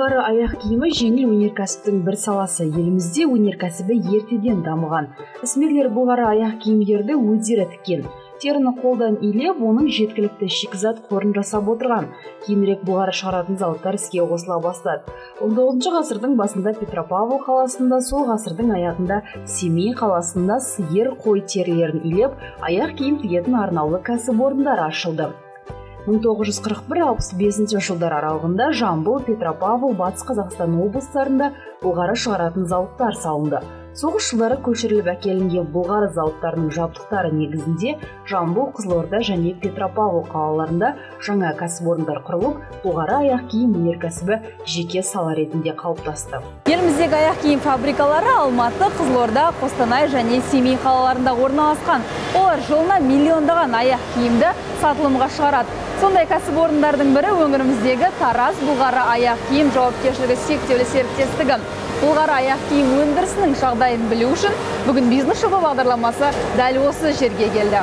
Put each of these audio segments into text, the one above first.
Былғары аяқ киімі жеңіл өнеркәсіптің бір саласы. Елімізде өнеркәсібі ертеден дамыған. Ісмерлер былғары аяқ киімдерді өздері тіккен. Теріні қолдан илеп, оның жеткілікті шикізат қорын жасап отырған. Кейінірек былғары шығаратын зауыттар іске қосыла бастады. 19 ғасырдың басында Петропавл қаласында, сол ғасырдың аяғында Семей қаласында сиыр, қой терілерін илеп, аяқ киім тігетін арнаулы кәсіпорындар ашылды. 1941-65 жылдар аралығында Жамбыл, Петропавл, Батыс Қазақстан облыстарында былғары шығаратын зауыттар салынды. Соғыс жылдары көшіріліп әкелінген былғары зауыттарының жабдықтары негізінде Жамбыл, Қызылорда және Петропавл қалаларында жаңа кәсіпорындар құрылып, былғары аяқ киім өнеркәсібі жеке сала ретінде қалыптасты. Еліміздегі аяқ киім фабрикалары Алматы, Қызылорда, Қостанай және Семей қалаларында орналасқан. Олар жылына миллиондаған аяқ киімді сатылымға шығарады. Сондай кәсіпорындардың бірі өңіріміздегі Тараз былғары аяқ киім жауапкершілігі шектеулі серіктестігі. Былғары аяқ киім өндірісінің жағдайын білу үшін бүгін бизнес жоба бағдарламасы дәл осы жерге келді.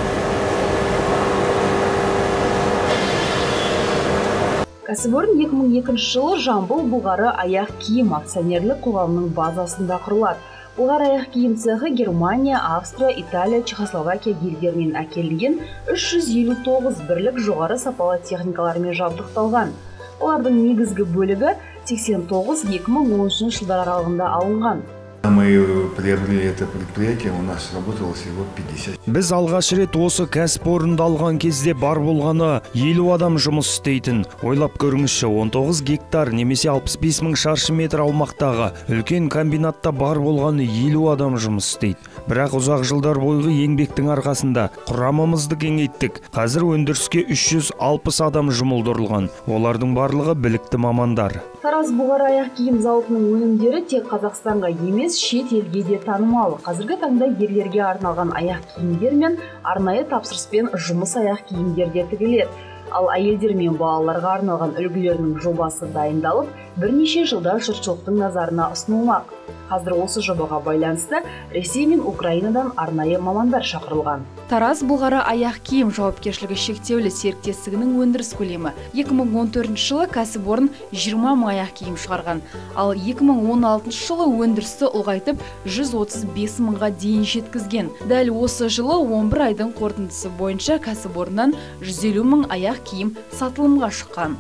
Кәсіпорын 2002 жылы Жамбыл былғары аяқ киім акционерлік қоғамының базасында құрылады. Былғары аяқ киім цехы Германия, Австрия, Италия, Чехословакия елдерінен әкелінген 359 бірлік жоғары сапалы техникалармен жабдықталған. Олардың негізгі бөлігі 89 2013 жылдар аралығында алынған. Мы приобрели это предприятие, у нас работало всего 50. Біз алғаш рет осы кәсіпорынды алған кезде бар болғаны 50 адам жұмыс істейтін. Ойлап көріңізші, 19 гектар немесе 65 мың шаршы метр аумақтағы үлкен комбинатта бар болғаны 50 адам жұмыс істейді. Бірақ ұзақ жылдар бойғы еңбектің арқасында құрамымызды кеңейттік. Қазір өндіріске 360 адам жұмылдырылған. Олардың барлығы білікті мамандар. Тараз былғары аяқ киім зауытының өнімдері тек Қазақстанға емес, шет елге де танымал. Қазіргі таңда ерлерге арналған аяқ киімдер мен арнайы тапсырыспен жұмыс аяқ киімдер де тігіледі. Ал әйелдер мен балаларға арналған үлгілерінің жобасы дайындалып, бірнеше жылда жұртшылықтың назарына ұсынылмақ. Қазір осы жобаға байланысты Ресей мен Украинадан арнайы мамандар шақырылған. Тараз былғары аяқ киім жауапкершілігі шектеулі серіктестігінің өндіріс көлемі 2014 жылы кәсіпорын 20 мың аяқ киім шығарған, ал 2016 жылы өндірісті ұлғайтып 135 мыңға дейін жеткізген. Дәл осы жылы 11 айдың қорытындысы бойынша кәсіпорыннан 150 мың аяқ киім сатылымға шыққан.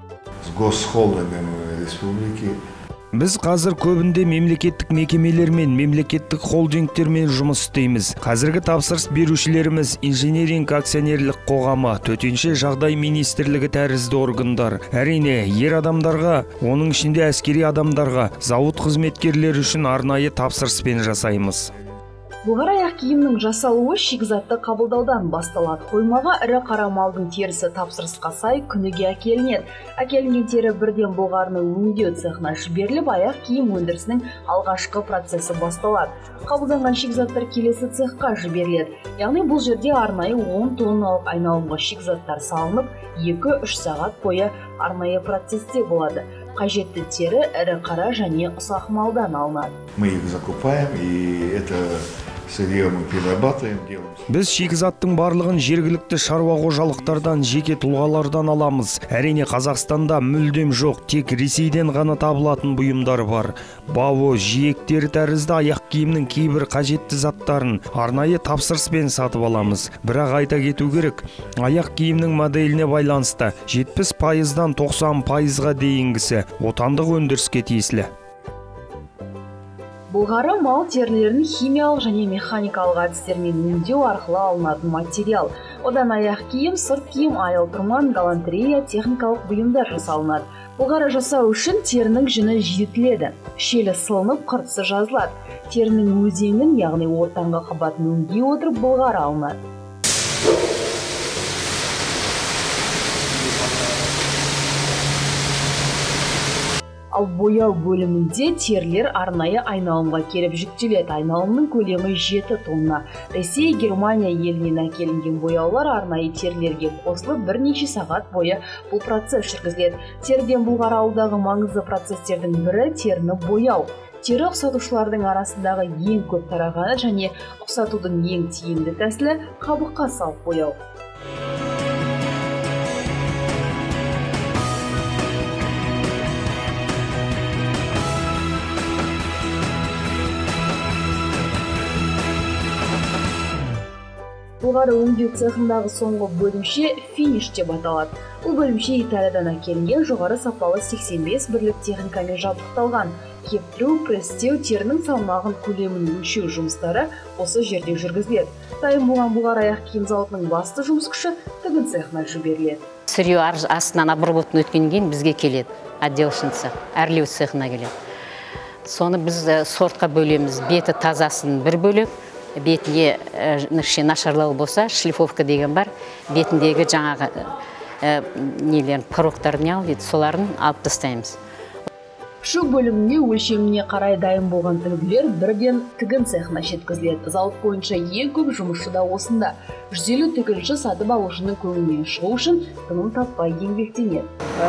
С госхолдингом республики. Біз қазір көбінде мемлекеттік мекемелермен, мемлекеттік холдингтермен жұмыс істейміз. Қазіргі тапсырыс берушілеріміз инженеринг акционерлік қоғамы, төтенше жағдай министрлігі тәрізді органдар. Әрине, ер адамдарға, оның ішінде әскери адамдарға, зауыт қызметкерлері үшін арнайы тапсырыспен жасаймыз. Былғары аяқ киімнің жасалуы шикізатты қабылдаудан басталады. Қоймаға ірі қара малдың терісі тапсырысқа сай күніге әкелінеді. Әкелінген тері бірден былғарыны өңдеу цехына жіберіліп, аяқ киім өндірісінің алғашқы процесі басталады. Қабылданған шикізаттар келесі цехқа жіберіледі. Яғни бұл жерде арнайы 10 тонналық айналымға шикізаттар салынып, 2-3 сағат бойы арнайы процесте болады. Қажетті тері ірі қара және ұсақ малдан алынады. Мы их закупаем, и это сырье мы перерабатываем, делаем. Біз шикізаттың барлығын жергілікті шаруа қожалықтардан, жеке тұлғалардан аламыз. Әрине Қазақстанда мүлдем жоқ, тек Ресейден ғана табылатын бұйымдар бар. Бауы, жиектері тәрізді аяқ киімнің кейбір қажетті заттарын арнайы тапсырыспен сатып аламыз. Бірақ айта кету керек, аяқ киімнің моделіне байланысты 70%-дан 90%-ға дейінгісі отандық өндіріске тиесілі. Былғары мал терілерін химиялық және механикалық әдістермен өңдеу арқылы алынатын материал. Одан аяқ киім, сырт киім, айыл-тұрман, галантерея, техникалық бұйымдар жасалынады. Былғары жасау үшін терінің жүні жиітіледі. Шелі сылынып, қыртысы жазылады. Терінің өзеңін, яғни ортаңғы қабатын өңдей отырып былғары алынады. Ал бояу бөлімінде терілер арнайы айналымға келіп жүктеледі. Айналымның көлемі 7 тонна. Ресей, Германия елінен әкелінген бояулар арнайы терілерге қосылып, бірнеше сағат бойы бұл процесс жүргізіледі. Теріден былғары алудағы маңызды процестердің бірі теріні бояу. Тері ұқсатушылардың арасындағы ең көп тарағаны және ұқсатудың ең тиімді тәсілі қабыққа салып бояу. былғары өңдеу цехындағы соңғы бөлімше финиш деп аталады. Бұл бөлімше Италиядан әкелінген жоғары сапалы 85 бірлік техникамен жабдықталған. Кептіру, пресстеу, терінің салмағын көлемін өлшеу жұмыстары осы жерде жүргізіледі. Дайын болған былғары аяқ киім зауытының басты жұмыс күші тігін цехына жіберіледі. Сырье астынан обработан өткеннен кейін бізге келеді, отделочный цех, әрлеу цехына келеді. Соны біз сортқа бөлеміз. Беті тазасын бір бөлек, бетіне нашарлау болса, шлифовка деген бар, бетіндегі жаңағы пороқтарын алып, соларын алып тастаймыз. Пішу бөліміне өлшеміне қарай дайын болған үлгілер бірден тігін цехына жеткізіледі. Зауыт бойынша ең көп жұмысшы да осында. 150 тігінші сатып алушының көңілінен шығу үшін тыным таппай еңбектенеді.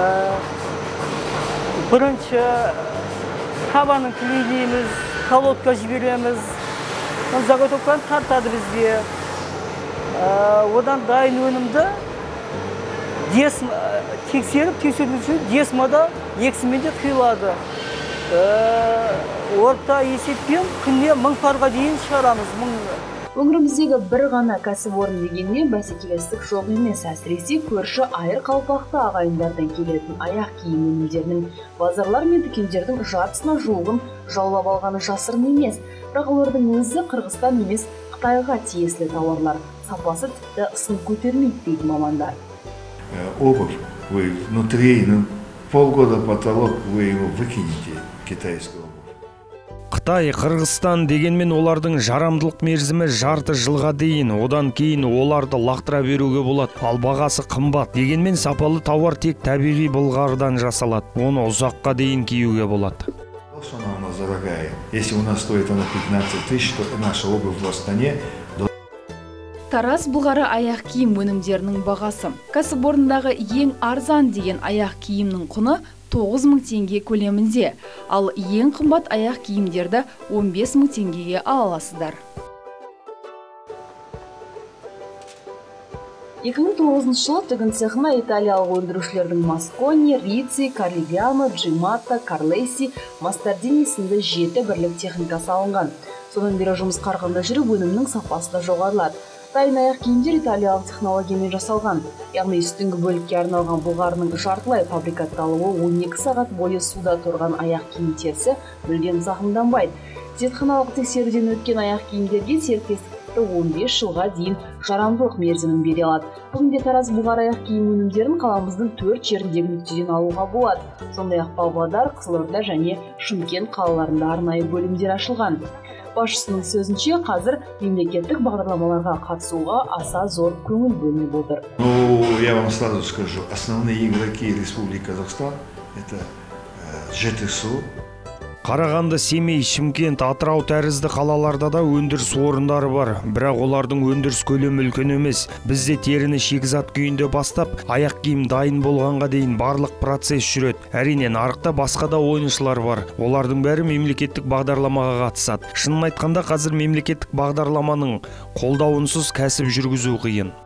Бірінші табанын клеймейміз, колодка жібереміз, заготовканы тартады бізге. Одан дайын өнімді тексеріп, десмада ексімен де қиылады. Орта есеппен күнде 1000 парға дейін шығарамыз. Өңіріміздегі бір ғана кәсіпорын дегенмен бәсекелестік жоқ емес. Әсіресе көрші айыр қалпақты ағайындардан келетін аяқ киім өнімдерінің базарлар мен дүкендердің жартысына жуығын жаулап алғаны жасырын емес. Бірақ олардың өзі Қырғызстан емес, Қытайға тиесілі тауарлар. Сапасы тіпті сын көтермейді дейді мамандар. Обувь вы внутри, полгода потолок вы его выкинете, китайскую обувь. Қытай, Қырғызстан дегенмен олардың жарамдылық мерзімі жарты жылға дейін, одан кейін оларды лақтыра беруге болады. Ал бағасы қымбат, дегенмен сапалы тауар тек табиғи былғарыдан жасалады. Оны ұзаққа дейін киюге болады. Она у нас дорогая. Если у нас стоит она 15 000, то наша обувь в Астане. Тараз былғары аяқ киім өнімдерінің бағасы. Кәсіпорындағы ең арзан деген аяқ киімнің құны 9000 теңге көлемінде, ал ең қымбат аяқ киімдерді 15000 теңгеге ала аласыздар. 2009 жылы тігін цехына италиялық өндірушілердің Маскони, Рици, Карлигано, Джиматта, Карлеси, Мастардини сынды 7 бірлік техника салынған. Содан бері жұмыс қарқынды жүріп, өнімнің сапасы да жоғарылады. Дайын аяқ киімдер италиялық технологиямен жасалған. Яғни үстіңгі бөлікке арналған былғарының жартылай фабрикатталуы 12 сағат бойы суда тұрған аяқ киім терісі мүлдем зақымданбайды. Зертханалық тексеруден өткен аяқ киімдерге серіктестікті 15 жылға дейін жарамдылық мерзімін бере алады. Бүгінде Тараз былғары аяқ киім өнімдерін қаламыздың 4 жеріндегі нүктеден алуға болады. Сондай-ақ Павлодар, Қызылорда және Шымкент қалаларында арнайы бөлімдер ашылған. Басшысының сөзінше, қазір мемлекеттік бағдарламаларға қатысуға аса зор көңіл бөлініп отыр. Я вам сразу скажу, основные игроки Республики Казахстан это ЖТСУ. Қарағанды, Семей, Шымкент, Атырау тәрізді қалаларда да өндіріс орындары бар. Бірақ олардың өндіріс көлемі үлкен емес. Бізде теріні шикізат күйінде бастап, аяқ киім дайын болғанға дейін барлық процесс жүреді. Әрине, нарықта басқа да ойыншылар бар. Олардың бәрі мемлекеттік бағдарламаға қатысады. Шынын айтқанда, қазір мемлекеттік бағдарламаның қолдауынсыз кәсіп жүргізу қиын.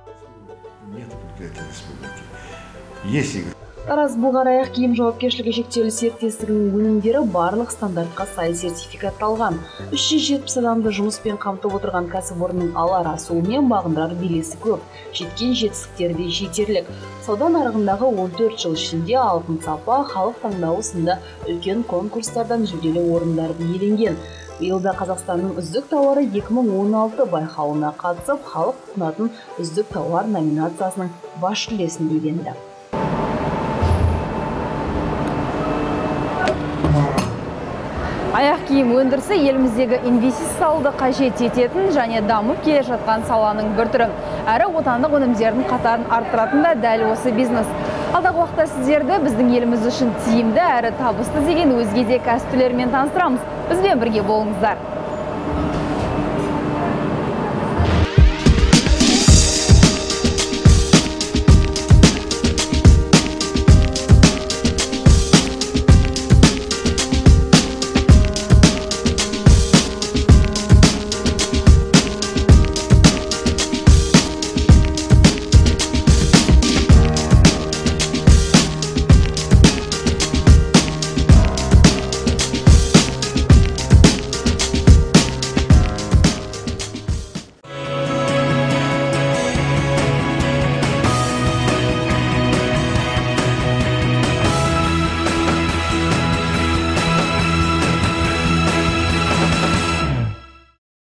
Тараз былғары аяқ киім жауапкершілігі шектеулі серіктестігінің өнімдері барлық стандартқа сай сертификатталған. 370 адамды жұмыспен қамтып отырған кәсіпорынның алар асуы мен бағындырар белесі көп. Жеткен жетістіктері де жетерлік. Сауда нарығындағы 14 жыл ішінде алтын сапа, халық таңдауы сынды үлкен конкурстардан жүлделі орындарды иеленген. Биылда Қазақстанның үздік тауары 2016 байқауына қатысып, халық тұтынатын үздік тауар номинациясының бас жүлдесін иеленді. Аяқ киім өндірісі еліміздегі инвестициялауды қажет ететін және дамып келе жатқан саланың бір түрі. Әрі отандық өнімдердің қатарын арттыратын да дәл осы бизнес. Алдағы уақытта сіздерді біздің еліміз үшін тиімді әрі табысты деген өзге де кәсіп түрлерімен таныстырамыз. Бізбен бірге болыңыздар.